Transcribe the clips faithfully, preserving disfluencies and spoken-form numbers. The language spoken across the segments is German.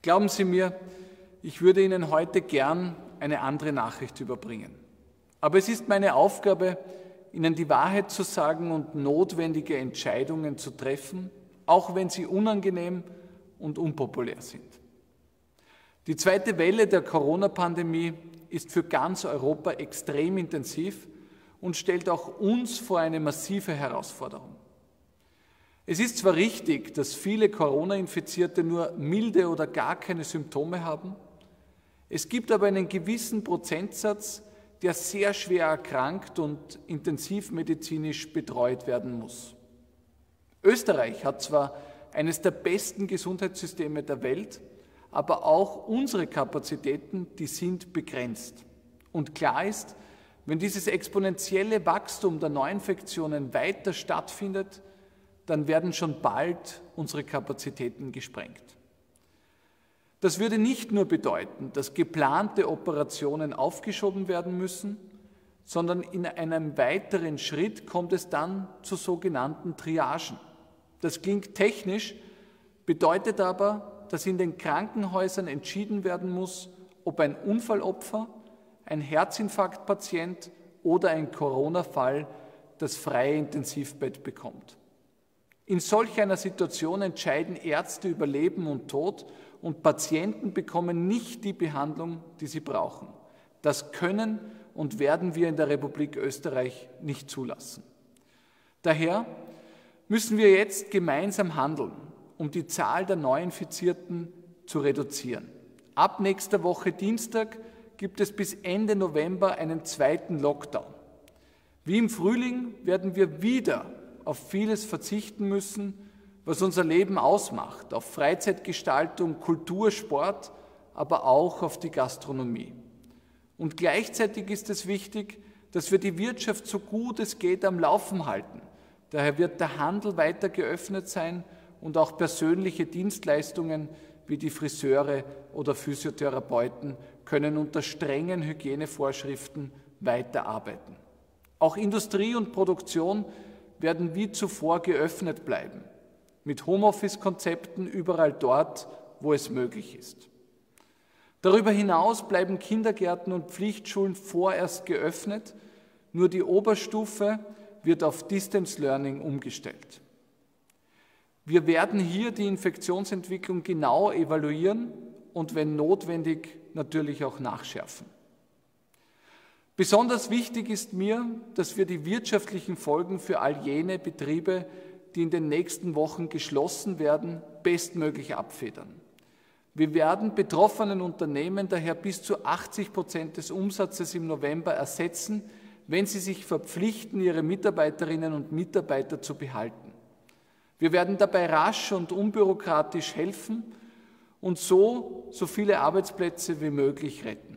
Glauben Sie mir, ich würde Ihnen heute gern eine andere Nachricht überbringen. Aber es ist meine Aufgabe, Ihnen die Wahrheit zu sagen und notwendige Entscheidungen zu treffen, auch wenn sie unangenehm und unpopulär sind. Die zweite Welle der Corona-Pandemie ist für ganz Europa extrem intensiv und stellt auch uns vor eine massive Herausforderung. Es ist zwar richtig, dass viele Corona-Infizierte nur milde oder gar keine Symptome haben, es gibt aber einen gewissen Prozentsatz, der sehr schwer erkrankt und intensivmedizinisch betreut werden muss. Österreich hat zwar eines der besten Gesundheitssysteme der Welt, aber auch unsere Kapazitäten, die sind begrenzt. Und klar ist, wenn dieses exponentielle Wachstum der Neuinfektionen weiter stattfindet, dann werden schon bald unsere Kapazitäten gesprengt. Das würde nicht nur bedeuten, dass geplante Operationen aufgeschoben werden müssen, sondern in einem weiteren Schritt kommt es dann zu sogenannten Triagen. Das klingt technisch, bedeutet aber, dass in den Krankenhäusern entschieden werden muss, ob ein Unfallopfer, ein Herzinfarktpatient oder ein Corona-Fall das freie Intensivbett bekommt. In solch einer Situation entscheiden Ärzte über Leben und Tod und Patienten bekommen nicht die Behandlung, die sie brauchen. Das können und werden wir in der Republik Österreich nicht zulassen. Daher müssen wir jetzt gemeinsam handeln, um die Zahl der Neuinfizierten zu reduzieren. Ab nächster Woche Dienstag gibt es bis Ende November einen zweiten Lockdown. Wie im Frühling werden wir wieder auf vieles verzichten müssen, was unser Leben ausmacht, auf Freizeitgestaltung, Kultur, Sport, aber auch auf die Gastronomie. Und gleichzeitig ist es wichtig, dass wir die Wirtschaft so gut es geht am Laufen halten. Daher wird der Handel weiter geöffnet sein und auch persönliche Dienstleistungen wie die Friseure oder Physiotherapeuten können unter strengen Hygienevorschriften weiterarbeiten. Auch Industrie und Produktion werden wie zuvor geöffnet bleiben, mit Homeoffice-Konzepten überall dort, wo es möglich ist. Darüber hinaus bleiben Kindergärten und Pflichtschulen vorerst geöffnet, nur die Oberstufe wird auf Distance Learning umgestellt. Wir werden hier die Infektionsentwicklung genau evaluieren und wenn notwendig natürlich auch nachschärfen. Besonders wichtig ist mir, dass wir die wirtschaftlichen Folgen für all jene Betriebe, die in den nächsten Wochen geschlossen werden, bestmöglich abfedern. Wir werden betroffenen Unternehmen daher bis zu achtzig Prozent des Umsatzes im November ersetzen, wenn sie sich verpflichten, ihre Mitarbeiterinnen und Mitarbeiter zu behalten. Wir werden dabei rasch und unbürokratisch helfen und so so viele Arbeitsplätze wie möglich retten.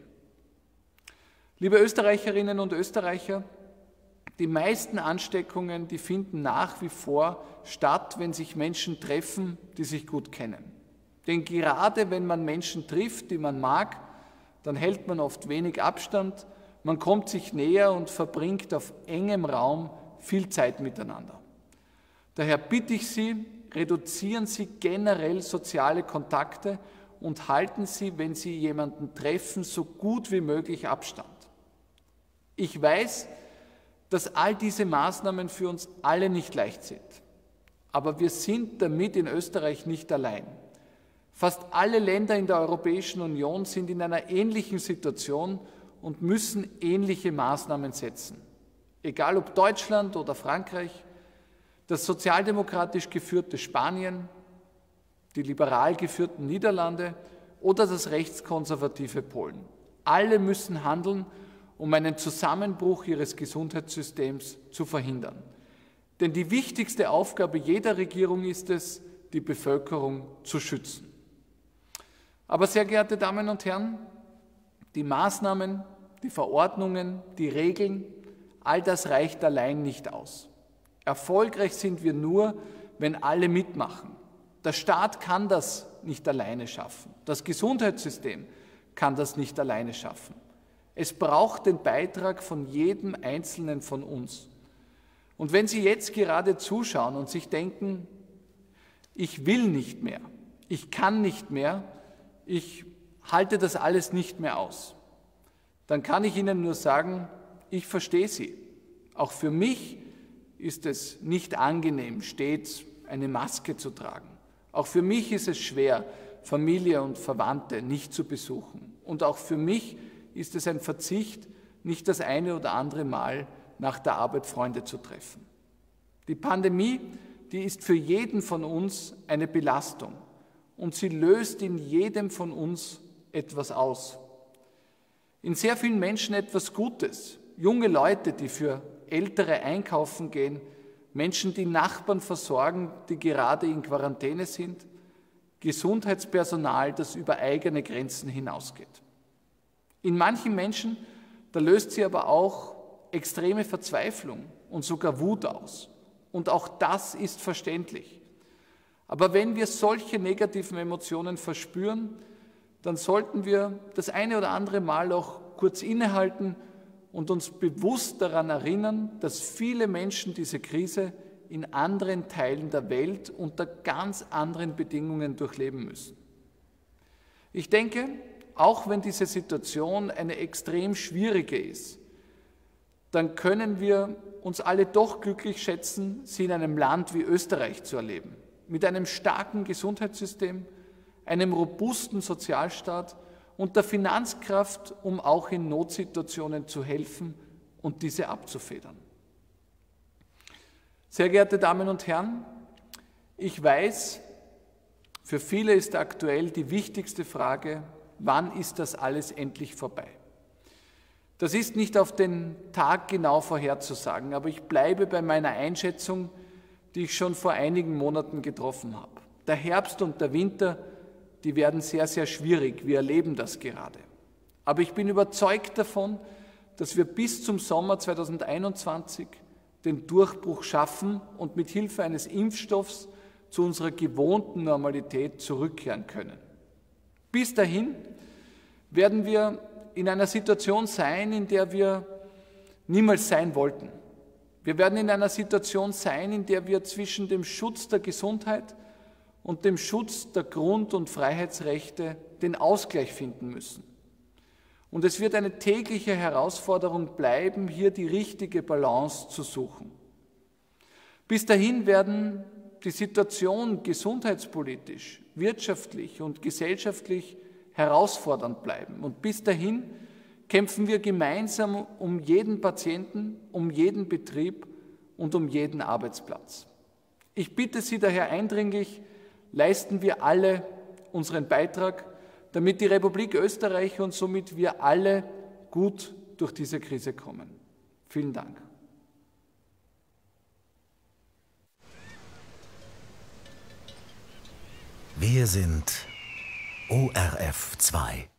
Liebe Österreicherinnen und Österreicher, die meisten Ansteckungen, die finden nach wie vor statt, wenn sich Menschen treffen, die sich gut kennen. Denn gerade wenn man Menschen trifft, die man mag, dann hält man oft wenig Abstand, man kommt sich näher und verbringt auf engem Raum viel Zeit miteinander. Daher bitte ich Sie, reduzieren Sie generell soziale Kontakte und halten Sie, wenn Sie jemanden treffen, so gut wie möglich Abstand. Ich weiß, dass all diese Maßnahmen für uns alle nicht leicht sind. Aber wir sind damit in Österreich nicht allein. Fast alle Länder in der Europäischen Union sind in einer ähnlichen Situation und müssen ähnliche Maßnahmen setzen. Egal ob Deutschland oder Frankreich, das sozialdemokratisch geführte Spanien, die liberal geführten Niederlande oder das rechtskonservative Polen. Alle müssen handeln, um einen Zusammenbruch ihres Gesundheitssystems zu verhindern. Denn die wichtigste Aufgabe jeder Regierung ist es, die Bevölkerung zu schützen. Aber sehr geehrte Damen und Herren, die Maßnahmen, die Verordnungen, die Regeln, all das reicht allein nicht aus. Erfolgreich sind wir nur, wenn alle mitmachen. Der Staat kann das nicht alleine schaffen. Das Gesundheitssystem kann das nicht alleine schaffen. Es braucht den Beitrag von jedem Einzelnen von uns. Und wenn Sie jetzt gerade zuschauen und sich denken, ich will nicht mehr, ich kann nicht mehr, ich halte das alles nicht mehr aus, dann kann ich Ihnen nur sagen, ich verstehe Sie. Auch für mich ist es nicht angenehm, stets eine Maske zu tragen. Auch für mich ist es schwer, Familie und Verwandte nicht zu besuchen. Und auch für mich ist es ein Verzicht, nicht das eine oder andere Mal nach der Arbeit Freunde zu treffen. Die Pandemie, die ist für jeden von uns eine Belastung und sie löst in jedem von uns etwas aus. In sehr vielen Menschen etwas Gutes. Junge Leute, die für Ältere einkaufen gehen, Menschen, die Nachbarn versorgen, die gerade in Quarantäne sind, Gesundheitspersonal, das über eigene Grenzen hinausgeht. In manchen Menschen, da löst sie aber auch extreme Verzweiflung und sogar Wut aus. Und auch das ist verständlich. Aber wenn wir solche negativen Emotionen verspüren, dann sollten wir das eine oder andere Mal auch kurz innehalten und uns bewusst daran erinnern, dass viele Menschen diese Krise in anderen Teilen der Welt unter ganz anderen Bedingungen durchleben müssen. Ich denke, auch wenn diese Situation eine extrem schwierige ist, dann können wir uns alle doch glücklich schätzen, sie in einem Land wie Österreich zu erleben, mit einem starken Gesundheitssystem, einem robusten Sozialstaat und der Finanzkraft, um auch in Notsituationen zu helfen und diese abzufedern. Sehr geehrte Damen und Herren, ich weiß, für viele ist aktuell die wichtigste Frage, wann ist das alles endlich vorbei? Das ist nicht auf den Tag genau vorherzusagen, aber ich bleibe bei meiner Einschätzung, die ich schon vor einigen Monaten getroffen habe. Der Herbst und der Winter, die werden sehr, sehr schwierig. Wir erleben das gerade. Aber ich bin überzeugt davon, dass wir bis zum Sommer zweitausendeinundzwanzig den Durchbruch schaffen und mit Hilfe eines Impfstoffs zu unserer gewohnten Normalität zurückkehren können. Bis dahin werden wir in einer Situation sein, in der wir niemals sein wollten. Wir werden in einer Situation sein, in der wir zwischen dem Schutz der Gesundheit und dem Schutz der Grund- und Freiheitsrechte den Ausgleich finden müssen. Und es wird eine tägliche Herausforderung bleiben, hier die richtige Balance zu suchen. Bis dahin werden die Situation gesundheitspolitisch, wirtschaftlich und gesellschaftlich herausfordernd bleiben. Und bis dahin kämpfen wir gemeinsam um jeden Patienten, um jeden Betrieb und um jeden Arbeitsplatz. Ich bitte Sie daher eindringlich, leisten wir alle unseren Beitrag, damit die Republik Österreich und somit wir alle gut durch diese Krise kommen. Vielen Dank. Wir sind O R F zwei.